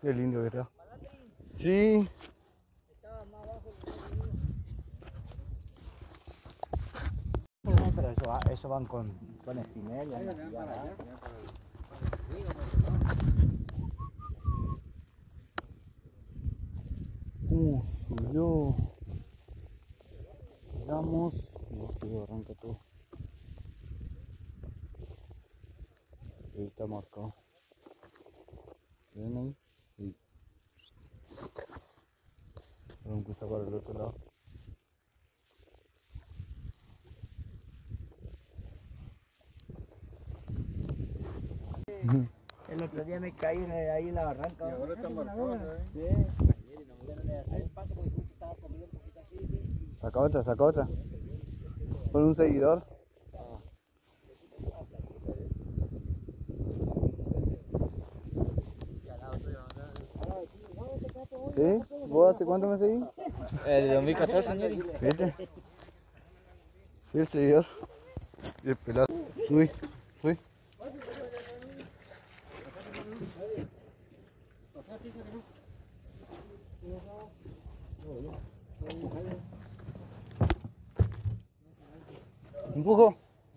Qué lindo que está. Sí. Pero eso van con espinel. Subió. Llegamos. No sé, arranca todo. Ahí está marcado. ¿Ven ahí? Sí. Ahora empieza para el otro lado. El otro día me caí ahí en la barranca. Y ahora está marcado, Sí. Saca otra. Con un seguidor. ¿Sí? ¿Vos hace cuánto me seguís? El 2014, señor. ¿Viste? Sí, el seguidor. Y el pelado. Subí. Empujo.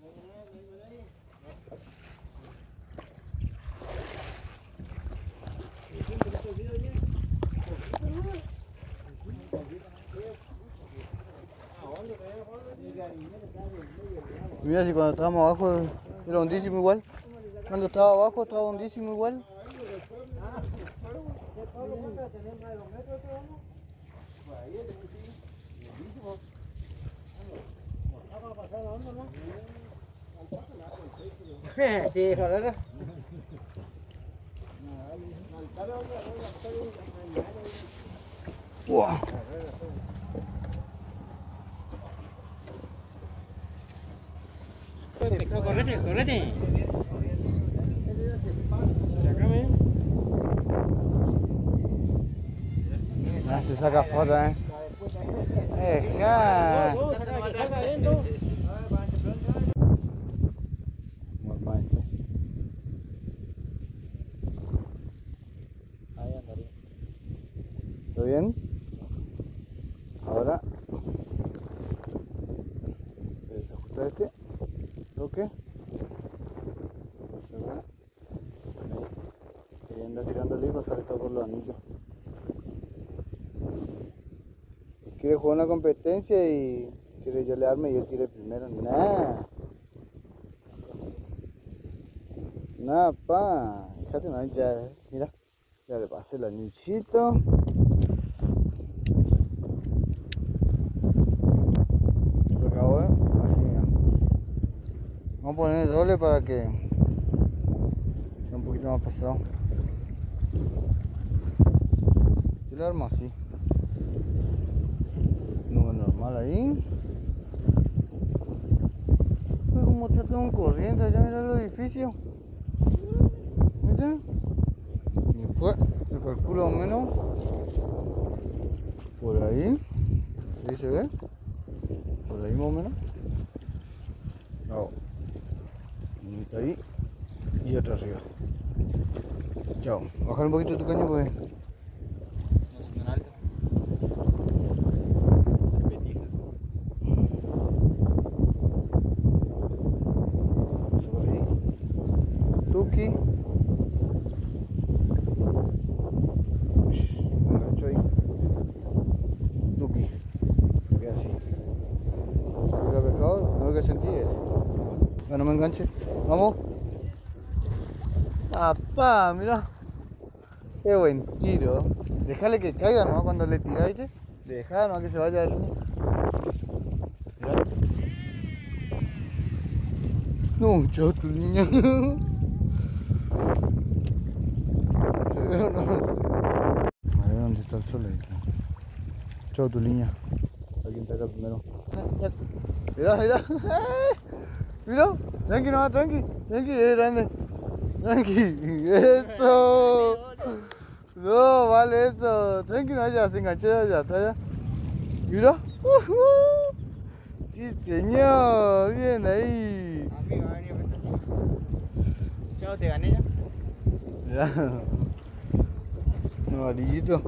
Mira, si cuando estábamos abajo era hondísimo igual. Cuando estaba abajo estaba hondísimo igual. Sí, joder. ¡Wow! Correte. Ah, se saca foto, ja. Normal. Ahí andaría. ¿Todo bien? Ahora desajusta este toque. Ahí anda tirando el hijo, sale todo por los anillos. Quiere jugar una competencia y quiere yo le arme y él tire primero. Nada, pa. Fíjate, no, ya, mira, ya le pasé el anillito. Lo acabo, así, mira. Vamos a poner el doble para que sea un poquito más pesado. Yo le armo así. No es normal ahí. Pero como está todo en corriente, allá mira el edificio. ¿Viste? Y después yo calculo más o menos por ahí. ¿Sí se ve? Por ahí más o menos. No. Uno está ahí y otro arriba. Chao. Bajar un poquito tu caño pues. No es alto. Eso por ahí. Tuki. Me engancho ahí. Tuki. Queda así. ¿Qué pescado? No lo que sentí es. Ya no me enganche. Vamos. Papá, mira. Qué buen tiro. Déjale que caiga, ¿no? Cuando le tiráis, dejá, no, que se vaya el... Mirá. No, chao tu niña. A ver dónde está el sol ahí. Chao tu niña. A quien saca primero. Mirá. Mira, tranqui nomás, tranqui, grande. Tranqui, eso. No, vale eso. Tranqui, no, ya se enganchó, ya está ya. Mira. Sí, señor, bien ahí. Amigo, vení a prestar. Chao, te gané ya. Ya. amarillito.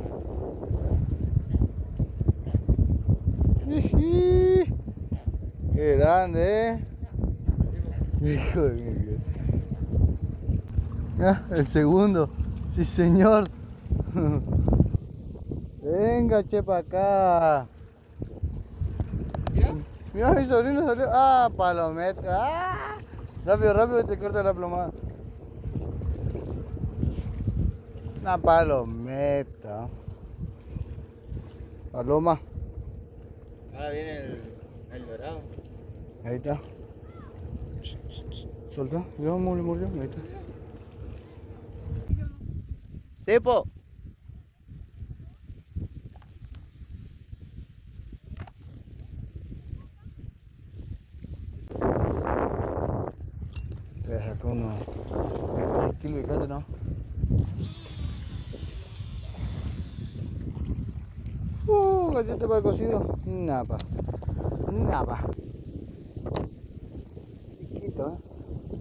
Jiji. Qué grande, hijo de mi vida. Ya, el segundo. Sí, señor. Venga, che, para acá. Mira. Mira, mi sobrino salió. Ah, palometa. Ah, rápido, rápido, te corta la plomada. Una palometa. Paloma. Ahora viene el dorado. Ahí está. Solta. Mira, murió. Ahí está. ¡Cepo! Te deja con unos kilos de carne, ¿no? Galleta para el cocido. Nada. Chiquito, ¿eh?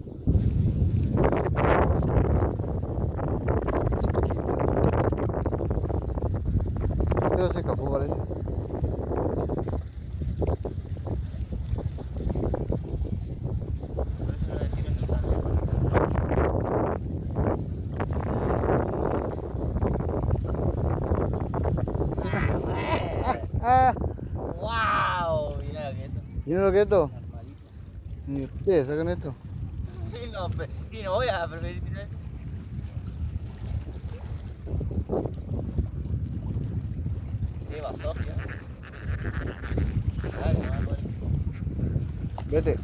Pero se escapó, parece. Ah, ¡Wow! Mira que eso. ¿y lo que es esto? Normalito. Ni ustedes sacan esto. Y no voy a preferir tirar eso. Sí, va Sofía. Dale, no va a poder. Vete.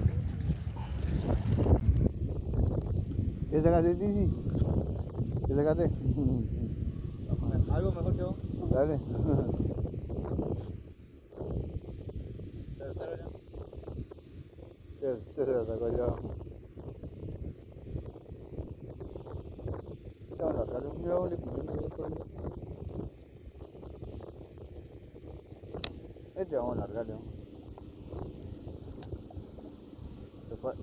¿Qué sacaste, Tizi? ¿Qué sacaste? Algo mejor que vos. Dale. Tercero ya. Se la sacó ya. Te van a largar un nuevo le piden ahí por ahí. Este vamos a largarle. Se fue.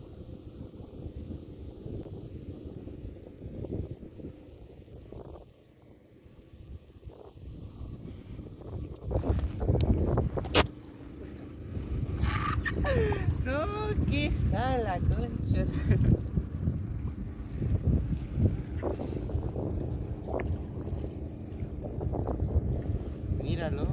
No, qué sala, concha. Míralo.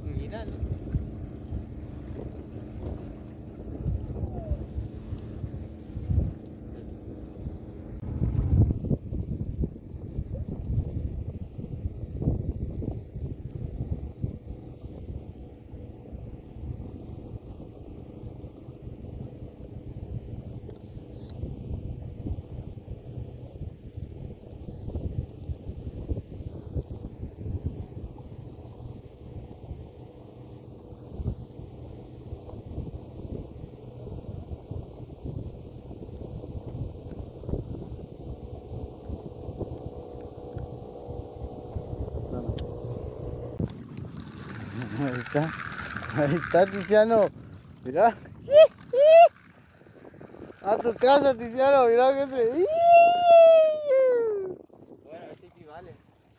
Ahí está Tiziano. Mirá. A tu casa, Tiziano, mirá que se. Bueno, ese equivale.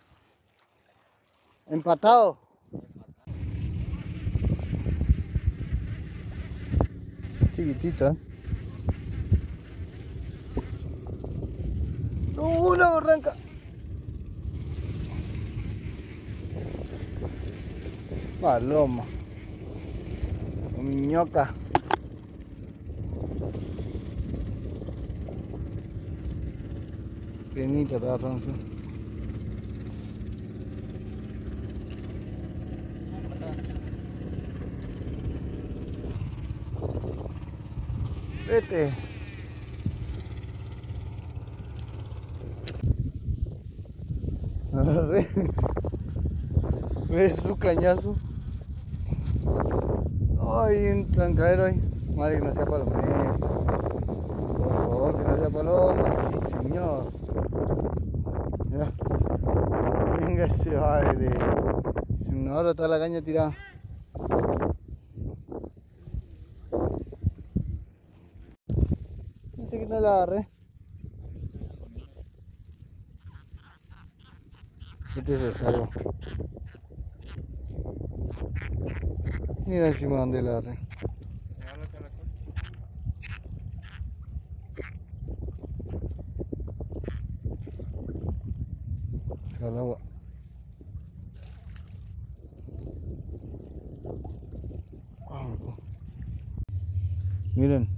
Empatado. Chiquitito, ¿eh? Una arranca. Paloma. Miñoca. Penita para Francia. Vete. Agarré. ¿Ves su cañazo? Ay, un trancadero ahí. Madre que no sea palometa. Por favor, que no sea paloma. Sí, señor. Mira. Venga ese baile. Si una hora está la caña tirada. Dice que no la agarré. Este es el salvo. Mira encima donde la red. Al agua. Miren.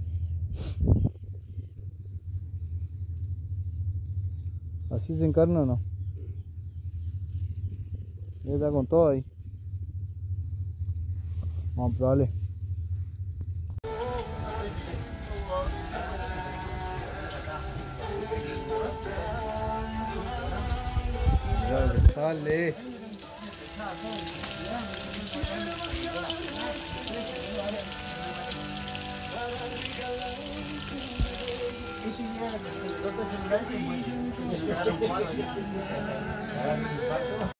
¿Así se encarna o no? Ya está con todo ahí. Vamos a probarle. Dale.